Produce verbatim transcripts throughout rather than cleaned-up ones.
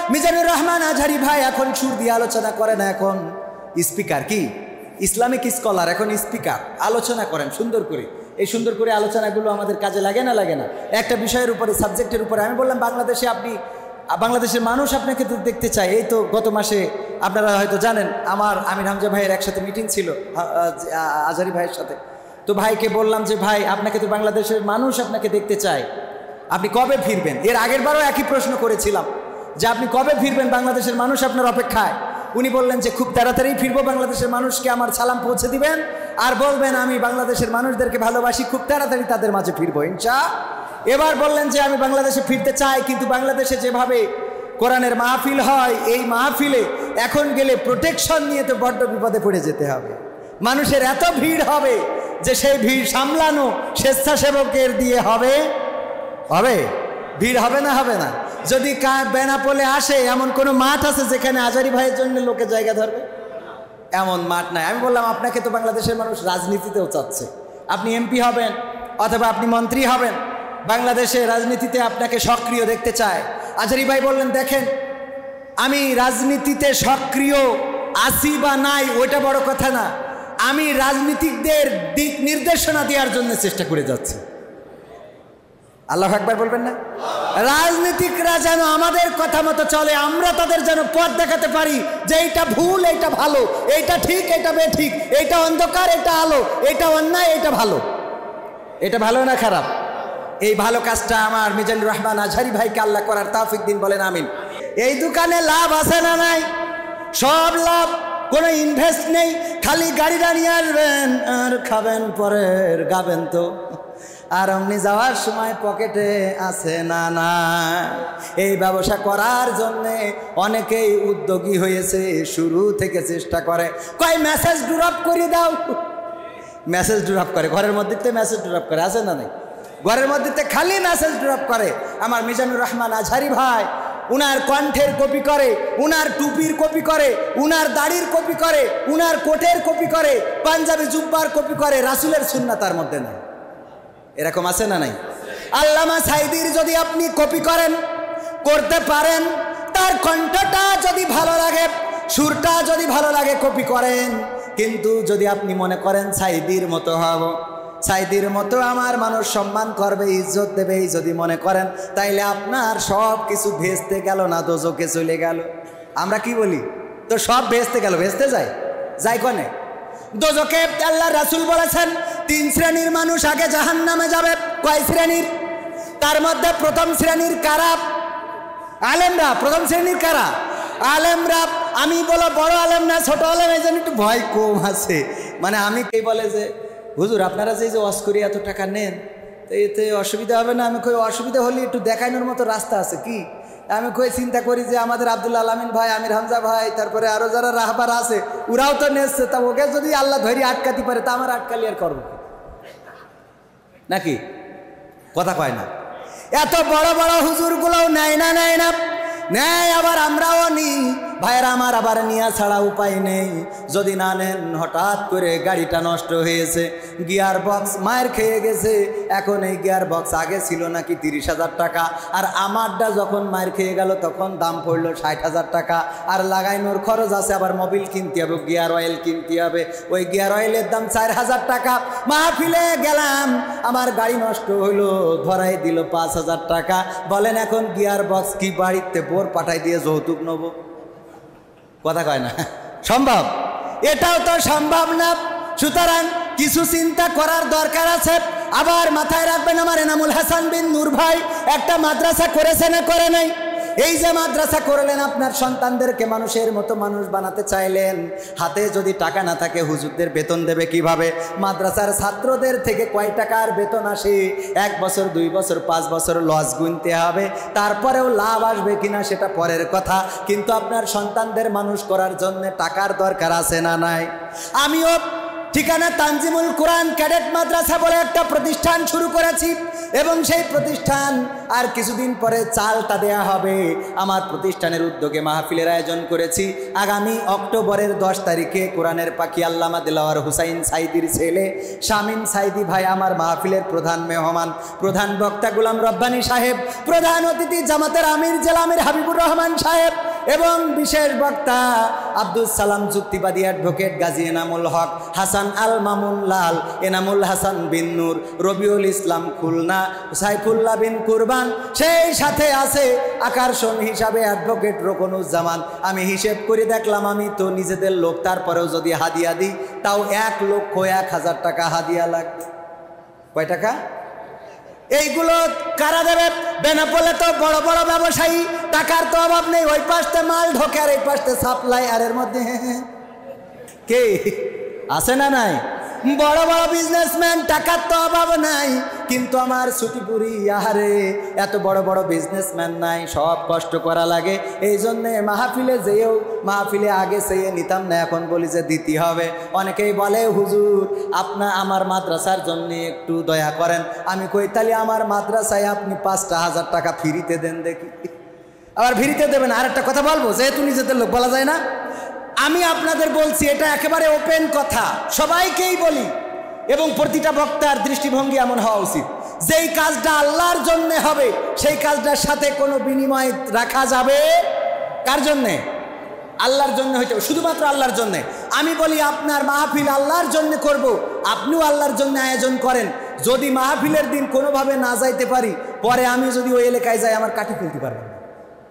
মিজানুর রহমান আজহারি ভাই এখন সুর দিয়ে আলোচনা করে না, এখন স্পিকার, কি ইসলামিক স্কলার, এখন স্পিকার, আলোচনা করেন সুন্দর করে। এই সুন্দর করে আলোচনাগুলো আমাদের কাজে লাগে না লাগে না একটা বিষয়ের উপরে, সাবজেক্টের উপরে। আমি বললাম বাংলাদেশে আপনি, বাংলাদেশের মানুষ আপনাকে তো দেখতে চায়। এই তো গত মাসে আপনারা হয়তো জানেন আমার আমির হামজা ভাইয়ের একসাথে মিটিং ছিল আজহারি ভাইয়ের সাথে। তো ভাইকে বললাম যে ভাই আপনাকে তো বাংলাদেশের মানুষ আপনাকে দেখতে চায়, আপনি কবে ফিরবেন? এর আগের বারও একই প্রশ্ন করেছিলাম যে আপনি কবে ফিরবেন, বাংলাদেশের মানুষ আপনার অপেক্ষায়। উনি বললেন যে খুব তাড়াতাড়ি ফিরবো, বাংলাদেশের মানুষকে আমার সালাম পৌঁছে দিবেন আর বলবেন আমি বাংলাদেশের মানুষদেরকে ভালোবাসি, খুব তাড়াতাড়ি তাদের মাঝে ফিরবো ইনশাআল্লাহ। এবার বললেন যে আমি বাংলাদেশে ফিরতে চাই, কিন্তু বাংলাদেশে যেভাবে কোরআনের মাহফিল হয় এই মাহফিলে এখন গেলে প্রোটেকশন নিয়ে তো বড্ড বিপদে পড়ে যেতে হবে। মানুষের এত ভিড় হবে যে সেই ভিড় সামলানো স্বেচ্ছাসেবকের দিয়ে হবে হবে ভিড় হবে না হবে না? যদি বেনাপোলে আসে এমন কোনো মাঠ আছে যেখানে আজহারি ভাইয়ের জন্য লোকে জায়গা ধরবে? এমন মাঠ নাই। আমি বললাম আপনাকে তো বাংলাদেশের মানুষ রাজনীতিতেও চাচ্ছে, আপনি এমপি হবেন অথবা আপনি মন্ত্রী হবেন, বাংলাদেশের রাজনীতিতে আপনাকে সক্রিয় দেখতে চায়। আজহারি ভাই বললেন দেখেন আমি রাজনীতিতে সক্রিয় আছি বা নাই ওইটা বড় কথা না, আমি রাজনীতিকদের দিক নির্দেশনা দেওয়ার জন্য চেষ্টা করে যাচ্ছি। আল্লাহু আকবার বলবেন না? রাজনীতিকরা যেন আমাদের কথা মতো চলে, আমরা তাদের যেন পথ দেখাতে পারি যে এইটা ভুল, এইটা ভালো, এইটা ঠিক, এইটা বেঠিক, এইটা অন্ধকার, এটা আলো, এইটা অন্যায়, এইটা ভালো। এটা ভালো না খারাপ? এই ভালো কাজটা আমার মিজানুর রহমান আজহারি ভাইকে আল্লাহ করার তৌফিক দিন, বলেন আমিন। এই দোকানে লাভ আছে না নাই? সব লাভ, কোনো ইনভেস্ট নেই, খালি গাড়িটা নিয়ে আসবেন আর খাবেন, পরের গাবেন তো, আর অমনি যাওয়ার সময় পকেটে আছে না না। এই ব্যবসা করার জন্যে অনেকেই উদ্যোগী হয়েছে, শুরু থেকে চেষ্টা করে, কয় মেসেজ ড্রপ করে দাও, মেসেজ ড্রপ করে ঘরের মধ্যে, মেসেজ ড্রপ করে, আছে না নাই? ঘরের মধ্যে খালি মেসেজ ড্রপ করে। আমার মিজানুর রহমান আজহারি ভাই উনার কণ্ঠের কপি করে, উনার টুপির কপি করে, উনার দাড়ির কপি করে, উনার কোটের কপি করে, পাঞ্জাবি জুব্বার কপি করে, রাসূলের সুন্নাহ তার মধ্যে নাই। এরকম আছে না নাই? আল্লামা সাঈদীর যদি আপনি কপি করেন, করতে পারেন, তার কণ্ঠটা যদি ভালো লাগে, সুরটা যদি ভালো লাগে, কপি করেন। কিন্তু যদি আপনি মনে করেন সাঈদীর মতো হব, সাঈদীর মতো আমার মানুষ সম্মান করবে, ইজ্জত দেবে, এই যদি মনে করেন, তাইলে আপনার সব কিছু ভেস্তে গেল না দোজখে চলে গেল। আমরা কি বলি তো সব ভেস্তে গেল, ভেস্তে যায় যায় কনে? দোজখে আল্লাহ রাসূল বলেছেন তিন শ্রেণীর মানুষ আগে জাহান্নামে যাবে। কয় শ্রেণীর? তার মধ্যে প্রথম শ্রেণীর কারা? আলেমরা। প্রথম শ্রেণীর কারা? আলেমরা। আমি বলো বড় আলেম না ছোট আলেম, এই জন্য একটু ভয় কম আছে। মানে আমি কে বলে যে হুজুর আপনারা যে যে ওয়াজ করি এত টাকা নেন, তো এতে অসুবিধা হবে না? আমি কই অসুবিধা হলে একটু দেখানোর মতো রাস্তা আছে কি? আমি কই চিন্তা করি যে আমাদের আব্দুল আলামিন ভাই, আমির হামজা ভাই, তারপরে আরো যারা রাহবার আছে ওরাও তো নেচ্ছে, তা ওকে যদি আল্লাহ ধরি আটকাতে পারে তা আমার আটকালি আর করবো নাকি? কথা কয় না। এত বড় বড় হুজুরগুলোও নেয় না, নেয় না, নেয়, আবার আমরাও নিই। ভাইয়েরা আমার, আবার নিয়া ছাড়া উপায় নেই। যদি না নেন, হঠাৎ করে গাড়িটা নষ্ট হয়েছে, গিয়ার বক্স মায়ের খেয়ে গেছে। এখন এই গিয়ার বক্স আগে ছিল নাকি তিরিশ হাজার টাকা, আর আমারটা যখন মায়ের খেয়ে গেল তখন দাম পড়লো ষাট হাজার টাকা। আর লাগাইনোর খরচ আছে, আবার মোবিল কিনতে হবে, গিয়ার অয়েল কিনতে হবে, ওই গিয়ার অয়েলের দাম চার হাজার টাকা। মাহফিলে গেলাম, আমার গাড়ি নষ্ট হইলো, ধরাই দিল পাঁচ হাজার টাকা। বলেন এখন গিয়ার বক্স কি বাড়িতে বোর পাঠাই দিয়ে যৌতুক নেবো? কথা কয় না? সম্ভব? এটাও তো সম্ভব না। সুতরাং কিছু চিন্তা করার দরকার আছে। আবার মাথায় রাখবেন, আমার এনামুল হাসান বিন নূর ভাই একটা মাদ্রাসা করেছে না করে নাই? এই যে মাদ্রাসা করলেন, আপনার সন্তানদেরকে মানুষের মতো মানুষ বানাতে চাইলেন, হাতে যদি টাকা না থাকে হুজুরদের বেতন দেবে কিভাবে? মাদ্রাসার ছাত্রদের থেকে কয় টাকার বেতন আসে? এক বছর, দুই বছর, পাঁচ বছর লস গুনতে হবে, তারপরেও লাভ আসবে কিনা সেটা পরের কথা। কিন্তু আপনার সন্তানদের মানুষ করার জন্য টাকার দরকার আছে না নাই? আমিও ঠিকানা তানজিমুল কোরআন ক্যাডেট মাদ্রাসা বলে একটা প্রতিষ্ঠান শুরু করেছি এবং সেই প্রতিষ্ঠান আর কিছুদিন পরে চালটা দেয়া হবে। আমার প্রতিষ্ঠানের উদ্যোগে মাহফিলের আয়োজন করেছি। আগামী অক্টোবরের দশ তারিখে কোরআনের পাখি আল্লামা দিলওয়ার হুসাইন সাইদির ছেলে শামীম সাইদি ভাই আমার মাহফিলের প্রধান মেহমান, প্রধান বক্তা গোলাম রব্বানী সাহেব, প্রধান অতিথি জামাতের আমির জেলা আমির হাবিবুর রহমান সাহেব এবং বিশেষ বক্তা আব্দুল সালাম যুক্তিবাদী অ্যাডভোকেট গাজী এনামুল হক, হাসান আল মামুন লাল, এনামুল হাসান বিন নূর, রবিউল ইসলাম খুলনা, সাইফুল্লাহ বিন কুরবান, সেই সাথে আছে আকর্ষণ হিসাবে অ্যাডভোকেট রোকনুজ্জামান। আমি হিসেব করে দেখলাম আমি তো নিজেদের লোক, তারপরেও যদি হাদিয়া দিই তাও এক লক্ষ এক হাজার টাকা হাদিয়া লাগবে। কয় টাকা? এইগুলো কারা দেবে? বেনাপোলে তো বড় বড় ব্যবসায়ী, টাকার তো অভাব নেই। ওই পাশে মাল ঢোকে আর এই পাশে সাপ্লাই, আর এর মধ্যে কে আছে না নাই? বড় বড় বিজনেসম্যান, টাকার তো অভাব নাই। কিন্তু আমার ছুটিপুরি আহারে এত বড় বড় বিজনেসম্যান নাই, সব কষ্ট করা লাগে। এই জন্যে মাহফিলে যেও মাহফিলে আগে চেয়ে নিতাম না, এখন বলি যে দিতে হবে। অনেকেই বলে হুজুর আপনা আমার মাদ্রাসার জন্য একটু দয়া করেন। আমি কই তাহলে আমার মাদ্রাসায় আপনি পাঁচটা হাজার টাকা ফ্রিতে দেন দেখি। আবার ফ্রিতে দেবেন। আর একটা কথা বলবো, যেহেতু নিজেদের লোক বলা যায় না, আমি আপনাদের বলছি এটা একেবারে ওপেন কথা, সবাইকেই বলি এবং প্রতিটা বক্তার দৃষ্টিভঙ্গি এমন হওয়া উচিত, যেই কাজটা আল্লাহর জন্য হবে সেই কাজটার সাথে কোনো বিনিময় রাখা যাবে। কার জন্যে? আল্লাহর জন্য হইতে হবে, শুধুমাত্র আল্লাহর জন্যে। আমি বলি আপনার মাহফিল আল্লাহর জন্য করব, আপনিও আল্লাহর জন্য আয়োজন করেন। যদি মাহফিলের দিন কোনোভাবে না যাইতে পারি, পরে আমি যদি ওই এলাকায় যাই আমার কাঠি খুলতে পারবেন না।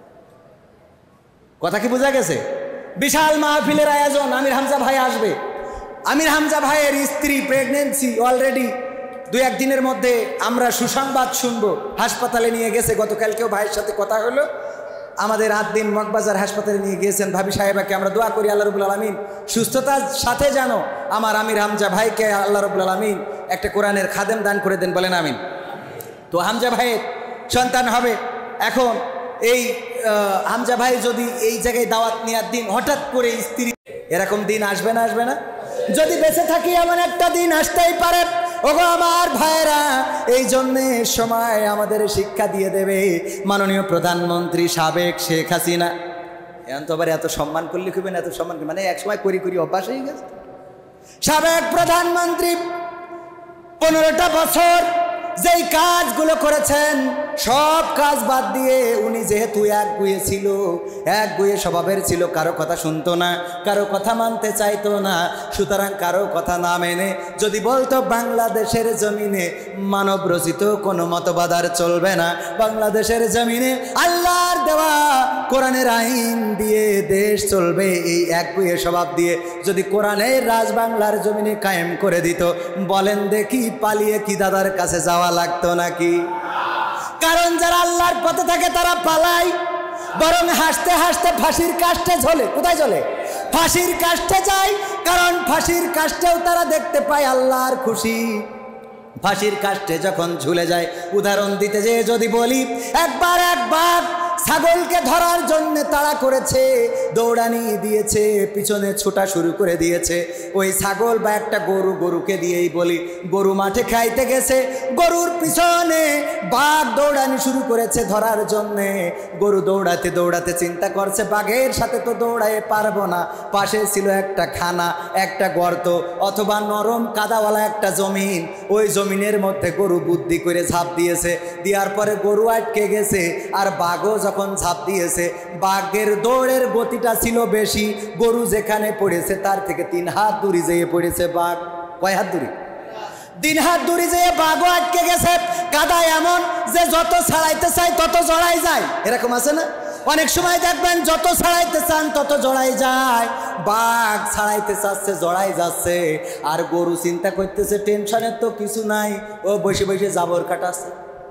কথা কি বোঝা গেছে? বিশাল মাহফিলের আয়োজন, আমির হামজা ভাই আসবে। আমির হামজা ভাইয়ের স্ত্রী প্রেগনেন্সি অলরেডি, দু একদিনের মধ্যে আমরা সুসংবাদ শুনবো। হাসপাতালে নিয়ে গেছে, গতকালকেও ভাইয়ের সাথে কথা হলো। আমাদের আট দিন মগবাজার হাসপাতালে নিয়ে গিয়েছেন ভাবি সাহেবাকে। আমরা দোয়া করি আল্লাহ রাব্বুল আলামিন সুস্থতার সাথে জানো আমার আমির হামজা ভাইকে আল্লাহ রাব্বুল আলামিন একটা কোরআনের খাদেম দান করে দেন, বলেন আমিন। তো হামজা ভাইয়ের সন্তান হবে। এখন এই হামজা ভাই যদি এই জায়গায় দাওয়াত নেওয়ার দিন হঠাৎ করে স্ত্রী, এরকম দিন আসবে না? আসবে না? যদি বেঁচে থাকি এমন একটা দিন আসতেই পারে। ওগো আমার ভাইরা, এই জন্যে সময় আমাদের শিক্ষা দিয়ে দেবে মাননীয় প্রধানমন্ত্রী সাবেক শেখ হাসিনা। এখন তো আবার এত সম্মান করলে খুবেন, এত সম্মান মানে এক সময় করি করি অভ্যাস হয়ে গেছে। সাবেক প্রধানমন্ত্রী পনেরোটা বছর যেই কাজগুলো করেছেন সব কাজ বাদ দিয়ে উনি যেহেতু এক গুয়ে ছিল, এক গুয়ে স্বভাবের ছিল, কারো কথা শুনতো না, কারো কথা মানতে চাইতো না। সুতরাং কারো কথা না মেনে যদি বলতো বাংলাদেশের জমিনে মানব রচিত কোনো মতবাদ আর চলবে না, বাংলাদেশের জমিনে আল্লাহর দেওয়া কোরআনের আইন দিয়ে দেশ চলবে, এই এক গুয়ে স্বভাব দিয়ে যদি কোরআনের রাজ বাংলার জমিনে কায়েম করে দিত, বলেন দেখি পালিয়ে কি দাদার কাছে যাওয়া লাগতো নাকি? কারণ যারা আল্লাহর পথে থাকে তারা পালায়, বরং হাসতে হাসতে ফাঁসির কাষ্টে ঝোলে। কোথায় ঝোলে? ফাঁসির কাষ্টে যায়। কারণ ফাঁসির কাষ্টেও তারা দেখতে পায় আল্লাহর খুশি। ফাঁসির কাষ্টে যখন ঝুলে যায়, উদাহরণ দিতে যে যদি বলি, একবার একবার ছাগলকে ধরার জন্য তাড়া করেছে, দৌড়ানি দিয়েছে, পিছনে ছোটা শুরু করে দিয়েছে। ওই ছাগল বা একটা গরু, গরুকে দিয়েই বলি, গরু মাঠে খাইতে গেছে, গরুর পিছনে বাঘ দৌড়ানি শুরু করেছে ধরার জন্যে। গরু দৌড়াতে দৌড়াতে চিন্তা করছে বাঘের সাথে তো দৌড়াইয়ে পারবো না। পাশে ছিল একটা খানা, একটা গর্ত অথবা নরম কাদাওয়ালা একটা জমিন। ওই জমিনের মধ্যে গরু বুদ্ধি করে ঝাঁপ দিয়েছে, দেওয়ার পরে গরু আটকে গেছে। আর বাঘও যখন ঝাঁপ দিয়েছে, বাঘের দৌড়ের গতিটা ছিল বেশি, গরু যেখানে পড়েছে তার থেকে তিন হাত দূরে যেয়ে পড়েছে বাঘ। কয় হাত দূরে? তিন হাত দূরে যেয়ে বাঘও আটকে গেছে। কাদা এমন যে যত ছাড়াইতে চায় তত জড়াই যায়, এরকম আছে না? অনেক সময় দেখবেন যত ছাড়াইতে চান তত জড়াই যায়। বাঘ ছাড়াইতে চাচ্ছে, জড়াই যাচ্ছে, আর গরু চিন্তা করতেছে টেনশনের তো কিছু নাই, ও বসে বসে জাবর কাটাচ্ছে।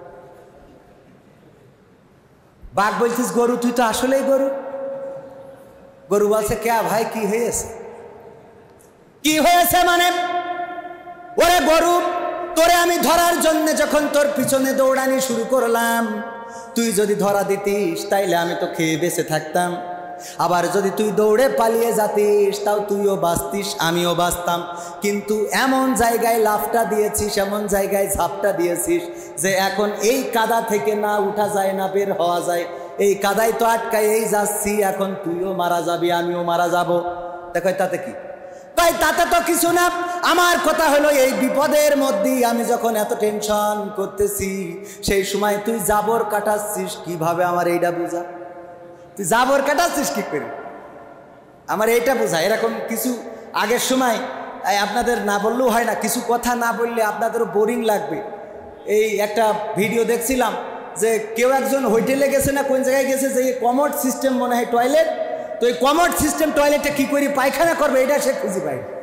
বাঘ বলছিস গরু তুই তো আসলেই গরু। গরু বলছে কে ভাই কি হয়েছে? কি হয়েছে মানে? ওরে গরু, তোরে আমি ধরার জন্য যখন তোর পিছনে দৌড়ানি শুরু করলাম, তুই যদি ধরা দিতিস তাইলে আমি তো খেয়ে বেঁচে থাকতাম। আবার যদি তুই দৌড়ে পালিয়ে যাতিস তাও তুইও বাঁচতিস, আমিও বাঁচতাম। কিন্তু এমন জায়গায় লাফটা দিয়েছিস, এমন জায়গায় ঝাপটা দিয়েছিস যে এখন এই কাদা থেকে না উঠা যায়, না বের হওয়া যায়। এই কাদায় তো আটকায় এই যাচ্ছি, এখন তুইও মারা যাবি, আমিও মারা যাব। দেখো তাতে কি? তাই তাতে তো কিছু না। আমার কথা হলো এই বিপদের মধ্যেই আমি যখন এত টেনশন করতেছি, সেই সময় তুই জাবর কাটাচ্ছিস কিভাবে? আমার এইটা বুঝা। তুই জাবর কাটাচ্ছিস কি করে? আমার এইটা বোঝা। এরকম কিছু আগের সময় আপনাদের না বললেও হয় না, কিছু কথা না বললে আপনাদেরও বোরিং লাগবে। এই একটা ভিডিও দেখছিলাম যে কেউ একজন হোটেলে গেছে না কোন জায়গায় গেছে, যে কমোড সিস্টেম মনে হয় টয়লেট, তো এই কমোড সিস্টেম টয়লেটটা কী করে পায়খানা করবে এটা সে খুঁজে পায়।